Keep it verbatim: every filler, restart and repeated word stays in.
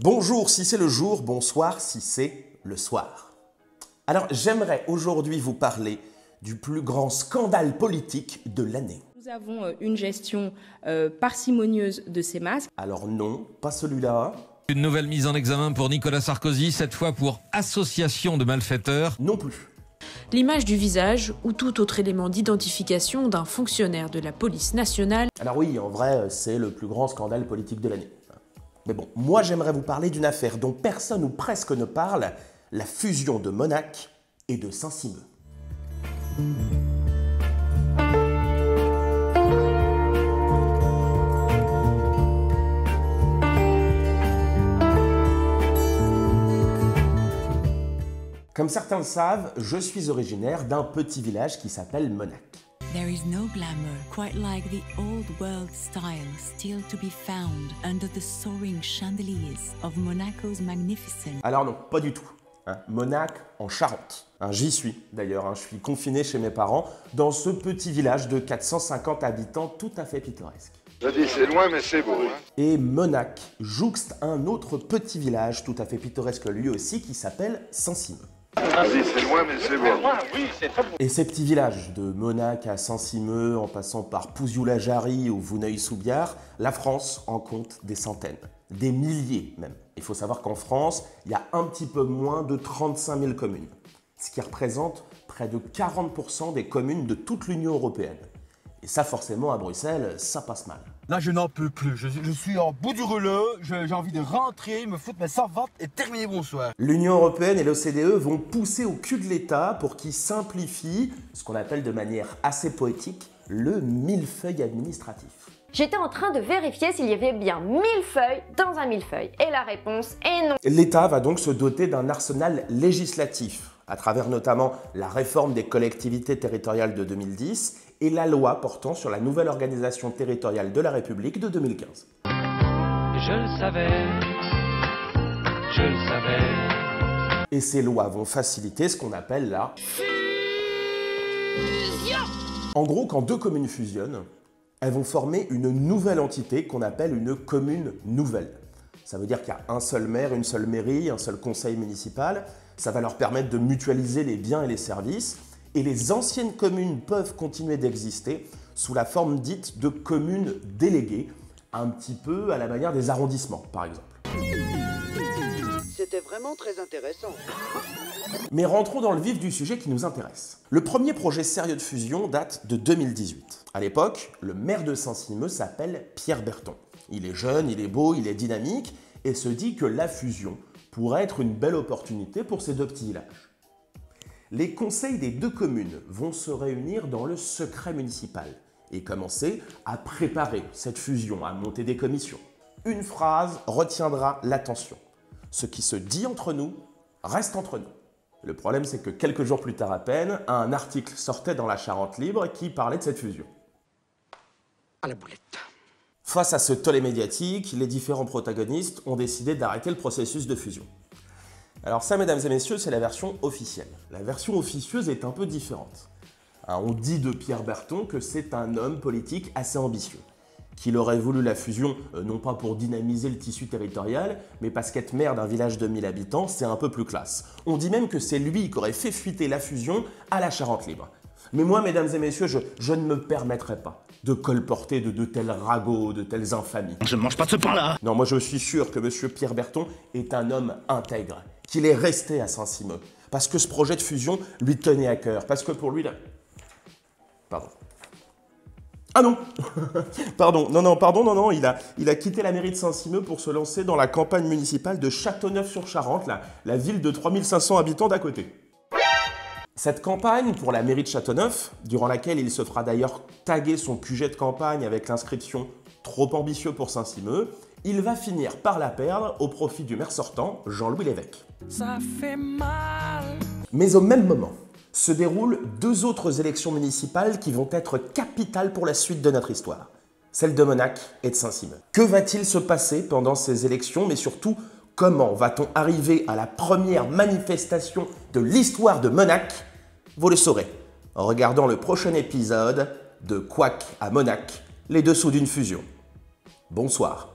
Bonjour si c'est le jour, bonsoir si c'est le soir. Alors j'aimerais aujourd'hui vous parler du plus grand scandale politique de l'année. Nous avons une gestion euh, parcimonieuse de ces masques. Alors non, pas celui-là. Une nouvelle mise en examen pour Nicolas Sarkozy, cette fois pour association de malfaiteurs. Non plus. L'image du visage ou tout autre élément d'identification d'un fonctionnaire de la police nationale. Alors oui, en vrai, c'est le plus grand scandale politique de l'année. Mais bon, moi j'aimerais vous parler d'une affaire dont personne ou presque ne parle, la fusion de Monac et de Saint-Simeux. Comme certains le savent, je suis originaire d'un petit village qui s'appelle Monac. There is no glamour quite like the old world style still to be found under the soaring chandeliers of Monaco's magnificent. Alors non, pas du tout. Hein, Monac en Charente. Hein, J'y suis d'ailleurs, hein, je suis confiné chez mes parents dans ce petit village de quatre cent cinquante habitants tout à fait pittoresque. Je dis c'est loin mais c'est beau. Hein. Et Monac jouxte un autre petit village tout à fait pittoresque lui aussi qui s'appelle Saint-Simeux. Je dis c'est loin mais c'est beau. Et ces petits villages, de Monac à Saint-Simeux, en passant par Pouzoul-la-Jarry ou Vouneuil-sous-Biard, la France en compte des centaines, des milliers même. Il faut savoir qu'en France, il y a un petit peu moins de trente-cinq mille communes, ce qui représente près de quarante pour cent des communes de toute l'Union européenne. Et ça, forcément, à Bruxelles, ça passe mal. Là, je n'en peux plus. Je, je suis en bout du rouleau. J'ai envie de rentrer, me foutre mes servantes et terminer bonsoir. L'Union européenne et l'O C D E vont pousser au cul de l'État pour qu'il simplifie ce qu'on appelle de manière assez poétique le millefeuille administratif. J'étais en train de vérifier s'il y avait bien mille feuilles dans un millefeuille. Et la réponse est non. L'État va donc se doter d'un arsenal législatif, à travers notamment la réforme des collectivités territoriales de deux mille dix et la loi portant sur la nouvelle organisation territoriale de la République de deux mille quinze. Je le savais, je le savais. Et ces lois vont faciliter ce qu'on appelle la fusion. En gros, quand deux communes fusionnent, elles vont former une nouvelle entité qu'on appelle une commune nouvelle. Ça veut dire qu'il y a un seul maire, une seule mairie, un seul conseil municipal. Ça va leur permettre de mutualiser les biens et les services. Et les anciennes communes peuvent continuer d'exister sous la forme dite de communes déléguées, un petit peu à la manière des arrondissements, par exemple. C'était vraiment très intéressant. Mais rentrons dans le vif du sujet qui nous intéresse. Le premier projet sérieux de fusion date de deux mille dix-huit. À l'époque, le maire de Saint-Simeux s'appelle Pierre Berton. Il est jeune, il est beau, il est dynamique et se dit que la fusion pourrait être une belle opportunité pour ces deux petits villages. Les conseils des deux communes vont se réunir dans le secret municipal et commencer à préparer cette fusion, à monter des commissions. Une phrase retiendra l'attention. Ce qui se dit entre nous reste entre nous. Le problème, c'est que quelques jours plus tard à peine, un article sortait dans la Charente Libre qui parlait de cette fusion. À la boulette. Face à ce tollé médiatique, les différents protagonistes ont décidé d'arrêter le processus de fusion. Alors ça, mesdames et messieurs, c'est la version officielle. La version officieuse est un peu différente. Hein, on dit de Pierre Berton que c'est un homme politique assez ambitieux, qu'il aurait voulu la fusion euh, non pas pour dynamiser le tissu territorial, mais parce qu'être maire d'un village de mille habitants, c'est un peu plus classe. On dit même que c'est lui qui aurait fait fuiter la fusion à la Charente Libre. Mais moi, mesdames et messieurs, je, je ne me permettrai pas de colporter de, de tels ragots, de telles infamies. Je ne mange pas de ce pain-là. Non, moi je suis sûr que monsieur Pierre Berton est un homme intègre, qu'il est resté à Saint-Simeux, parce que ce projet de fusion lui tenait à cœur, parce que pour lui, là... Pardon. Ah non Pardon, non, non, pardon, non, non, il a, il a quitté la mairie de Saint-Simeux pour se lancer dans la campagne municipale de Châteauneuf-sur-Charente, la, la ville de trois mille cinq cents habitants d'à côté. Cette campagne pour la mairie de Châteauneuf, durant laquelle il se fera d'ailleurs taguer son Q G de campagne avec l'inscription « Trop ambitieux pour Saint-Simeux », il va finir par la perdre au profit du maire sortant, Jean-Louis Lévesque. Ça fait mal. Mais au même moment, se déroulent deux autres élections municipales qui vont être capitales pour la suite de notre histoire, celle de Monac et de Saint-Simeux. Que va-t-il se passer pendant ces élections, mais surtout, comment va-t-on arriver à la première manifestation de l'histoire de Monac? Vous le saurez en regardant le prochain épisode de Couac à Monac, les dessous d'une fusion. Bonsoir.